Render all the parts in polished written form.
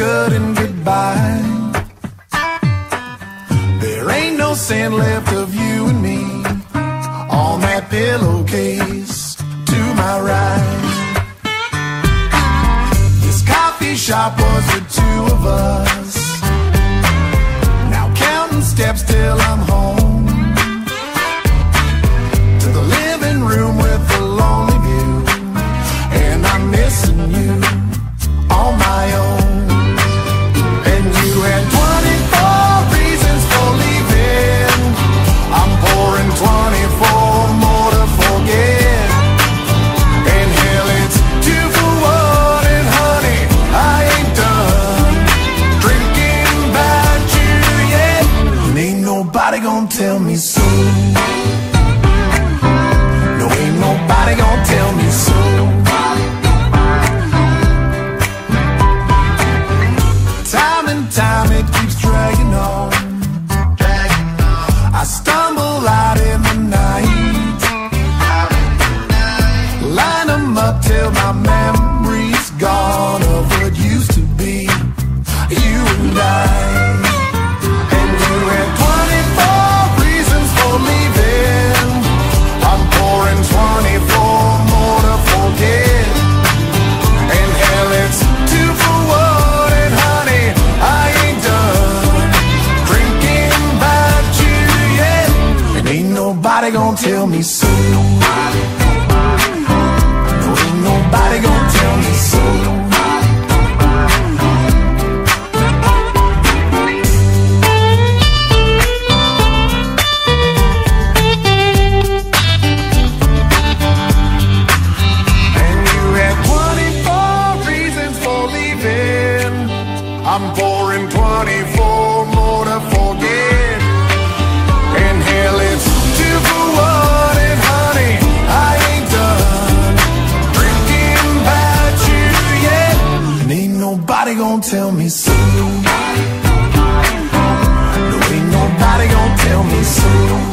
good and goodbye. There ain't no sand left of you and me on that pillowcase to my right. This coffee shop was the two of us, now counting steps till I'm home, to the living room with the lonely view, and I'm missing you on my own. And you had 24 reasons for leaving, I'm pouring 24 more to forget. And hell, it's 2 for 1, and honey, I ain't done drinking about you yet. And ain't nobody gonna tell me so. No, ain't nobody gonna tell me so. Time and time it keeps dragging on. I stumble out in the night, line them up till my memory's gone of what used to be you and I. And you had 24 reasons for leaving, I'm pouring 24 more to forget. And hell, it's 2 for 1, and honey, I ain't done drinking about you yet. And ain't nobody gonna tell me so. No, ain't nobody gonna tell me so. I'm pouring 24 more to forget. And hell, it's 2 for 1, and honey, I ain't done drinking about you yet. And ain't nobody gonna tell me so. No, ain't nobody gonna tell me so.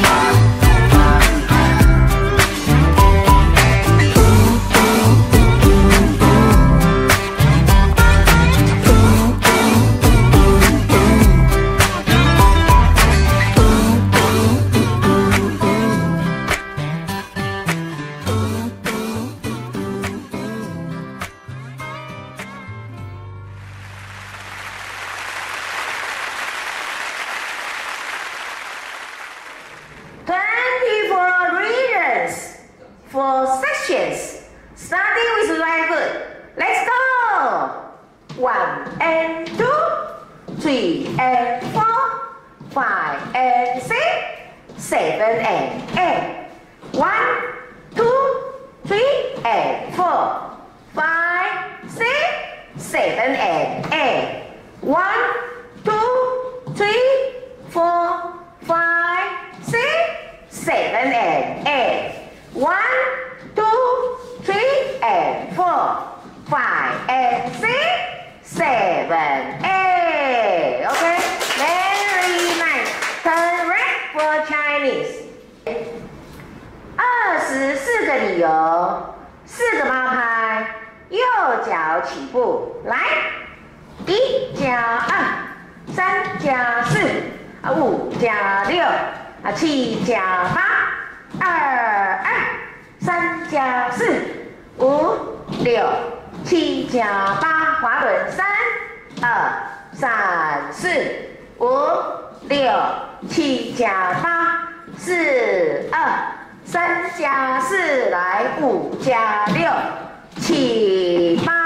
For sections, starting with right foot. Let's go! 1 and 2, 3 and 4, 5 and 6, 7 and 8. 1, 2, 3 and 4, 5, 6, 7 and 8. 1, 2, 3, 4, 5, 6, 7 and 8. 1, 2, 3 and 4, 5 and 6, 7, 8. Okay, very nice. Correct for Chinese. 24个理由，4个猫拍，右脚起步，来，1加2，3加4，5加6，7加8，2、3加4，5、6、7加8，滑轮3、2、3、4、5、6、7加8，4、2、3加4，来5加6，7、8。